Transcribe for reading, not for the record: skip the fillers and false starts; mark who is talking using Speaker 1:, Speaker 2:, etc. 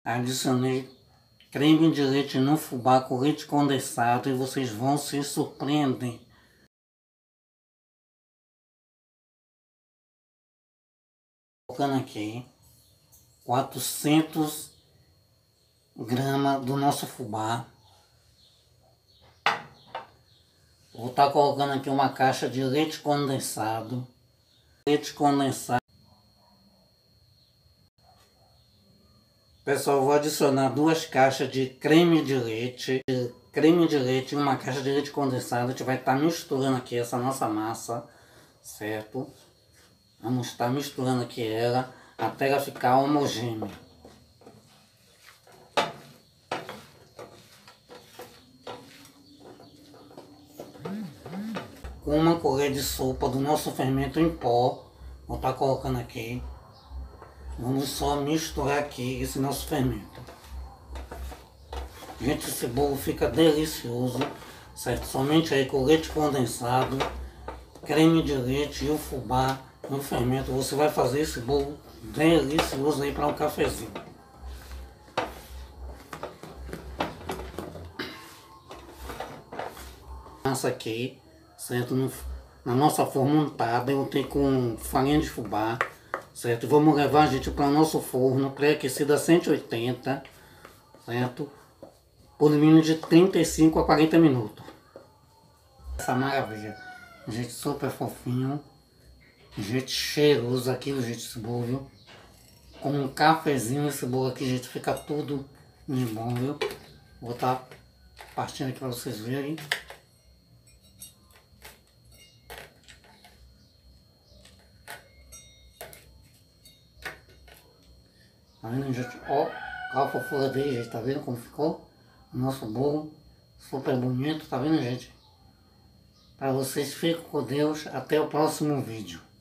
Speaker 1: Adicionei creme de leite no fubá com leite condensado e vocês vão se surpreender. Colocando aqui 400 gramas do nosso fubá. Vou estar colocando aqui uma caixa de leite condensado. Pessoal, vou adicionar 2 caixas de creme de leite. E uma caixa de leite condensado. A gente vai estar misturando aqui essa nossa massa, certo? Vamos estar misturando aqui ela até ela ficar homogênea. Com uma colher de sopa do nosso fermento em pó, vou estar colocando aqui. Vamos só misturar aqui esse nosso fermento. Gente, esse bolo fica delicioso, certo? Somente aí com leite condensado, creme de leite e o fubá no fermento, você vai fazer esse bolo delicioso aí para um cafezinho. Massa aqui, certo? Na nossa forma untada, eu tenho com farinha de fubá, certo? Vamos levar, gente, para o nosso forno pré-aquecido a 180, certo? Por mínimo de 35 a 40 minutos. Essa maravilha, gente, super fofinho, gente, cheiroso aqui, gente, esse bolo, viu? Com um cafezinho, esse bolo aqui, gente, fica tudo de bom, viu? Vou estar partindo aqui para vocês verem. Tá vendo, gente? Ó, a fofura dele, gente, tá vendo como ficou? O nosso bolo, super bonito, tá vendo, gente? Para vocês, fiquem com Deus, até o próximo vídeo.